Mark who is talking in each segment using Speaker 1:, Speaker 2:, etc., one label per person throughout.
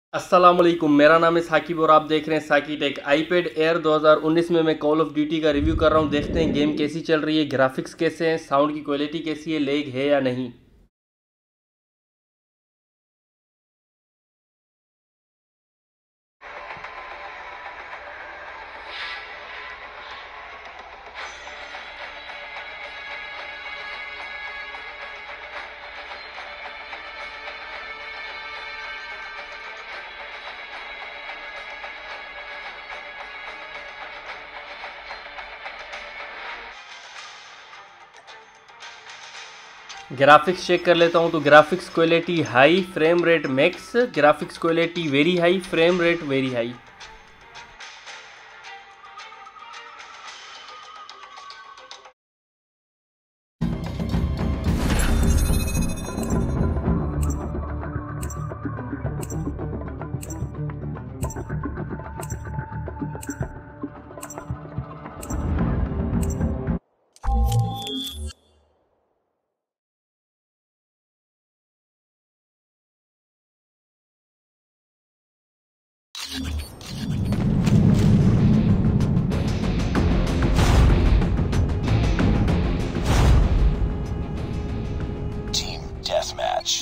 Speaker 1: अस्सलामुअलैकुम, मेरा नाम है साकिब और आप देख रहे हैं साकी टेक। आईपैड एयर 2019 में मैं कॉल ऑफ ड्यूटी का रिव्यू कर रहा हूं। देखते हैं गेम कैसी चल रही है, ग्राफिक्स कैसे हैं, साउंड की क्वालिटी कैसी है, लैग है या नहीं। ग्राफिक्स चेक कर लेता हूं तो graphics quality high, frame rate max, graphics quality very high, frame rate very high.
Speaker 2: Team Deathmatch.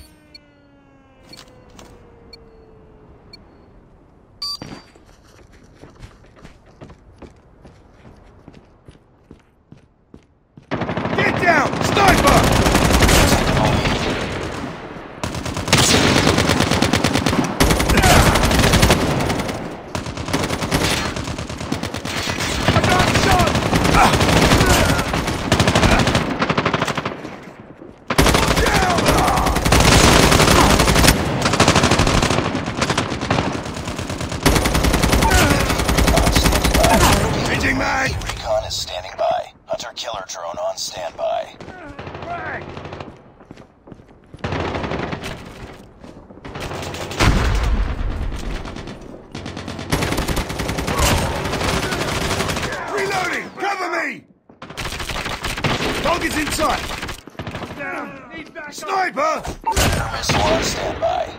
Speaker 3: Get down! Sniper! I got shot! Changing mag!
Speaker 2: Recon is standing by. Hunter killer drone on standby.
Speaker 3: Frag! Reloading! Cover me! Target's in sight! Down! Need back Sniper!
Speaker 2: Missile on standby.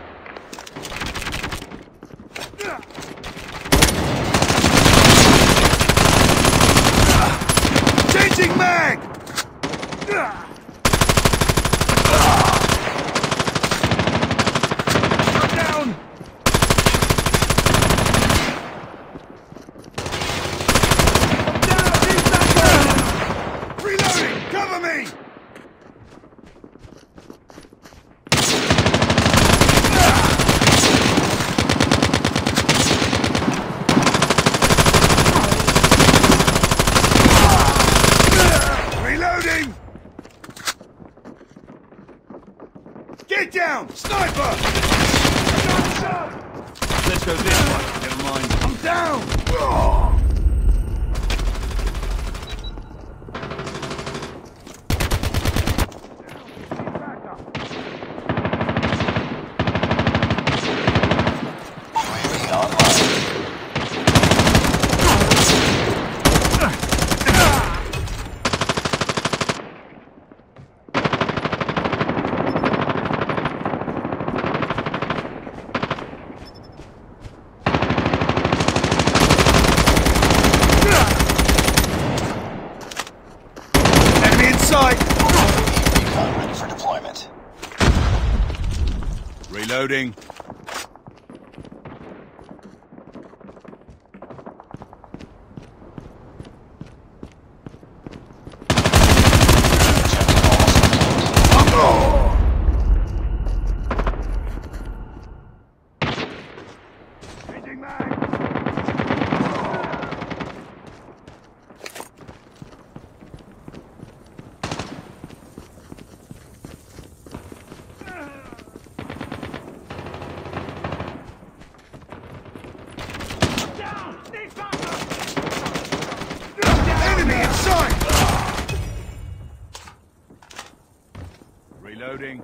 Speaker 3: Changing mag! Down! Reloading! Cover me! Reloading! Get down! Sniper!
Speaker 4: Let's go this way. Never mind.
Speaker 3: I'm down!
Speaker 2: UAV online.
Speaker 3: Enemy in sight!
Speaker 2: UAV recon ready for deployment.
Speaker 3: Reloading. Changing mag! Enemy in sight! Reloading.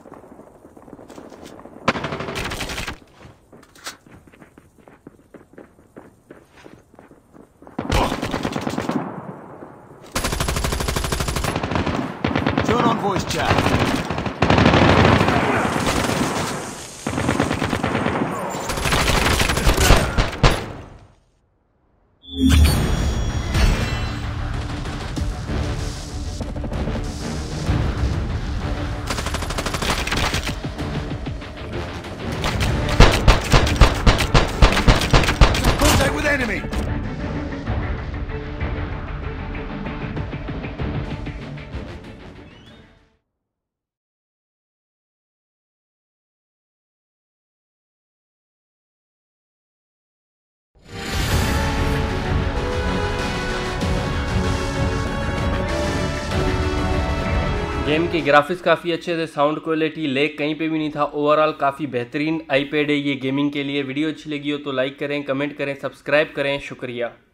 Speaker 4: Turn on voice chat.
Speaker 1: Game के graphics काफ़ी अच्छे थे, sound quality leg कहीं पे भी नहीं था। Overall काफ़ी बेहतरीन आईपैड है ये गेमिंग के लिए। वीडियो अच्छी लगी हो तो लाइक करें, कमेंट करें, सब्सक्राइब करें। शुक्रिया।